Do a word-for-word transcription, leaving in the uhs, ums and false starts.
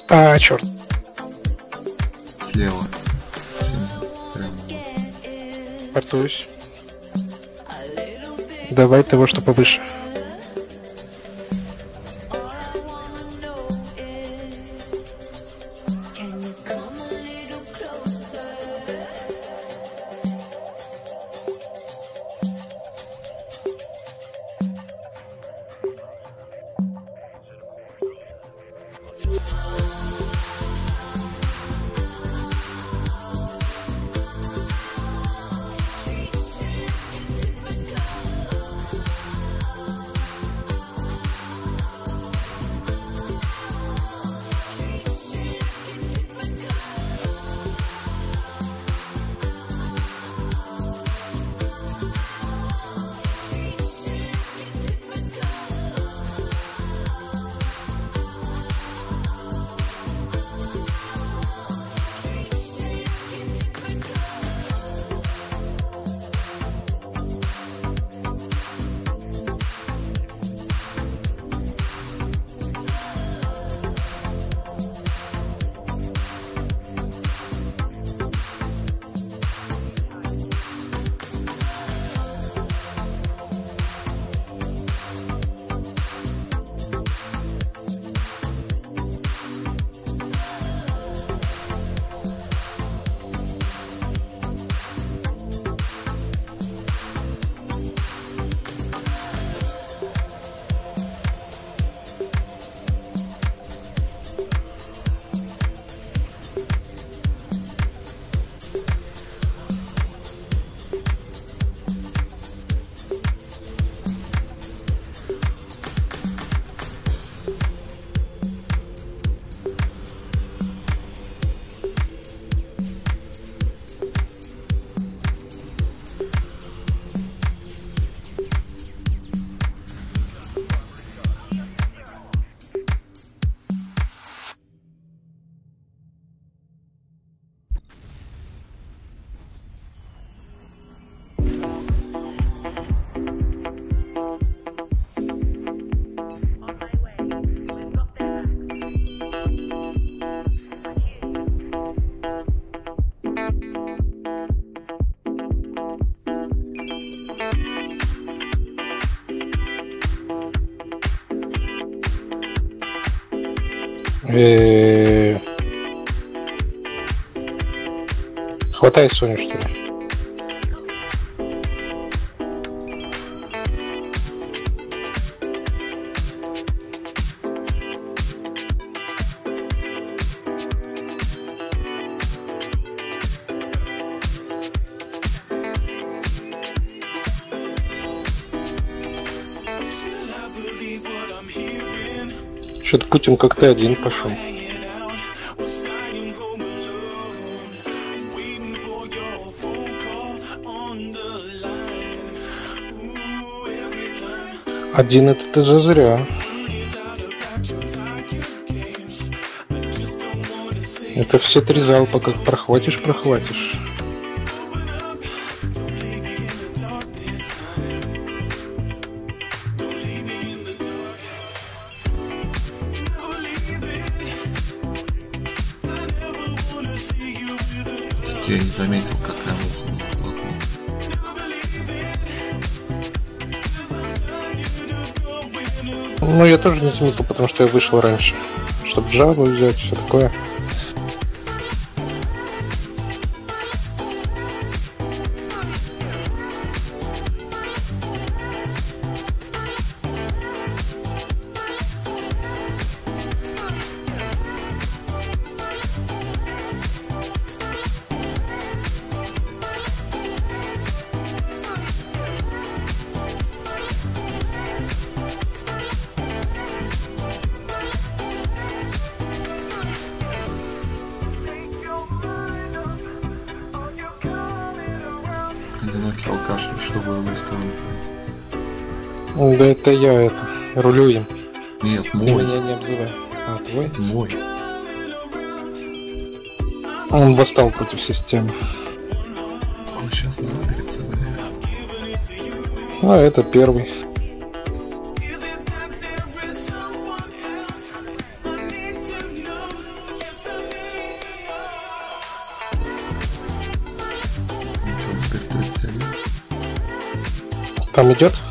А, черт. Слева. Прямо. Портуюсь. Давай того, что повыше. Э-э-э. Хватай Соню, что ли? Что-то Путин как-то один пошел. Один это ты зазря. Это все три залпа, как прохватишь, прохватишь. Я не заметил, как я мухнул. Ну, я тоже не заметил, потому что я вышел раньше. Чтобы джаву взять, все такое. Одинокий алкаш решил в его сторону. Да это я это, рулю им. Нет, Ты мой. меня не обзывай. А, твой? Мой. Он восстал против системы. Он сейчас на агрице, бля. А это первый. эф тридцать один. Там идет?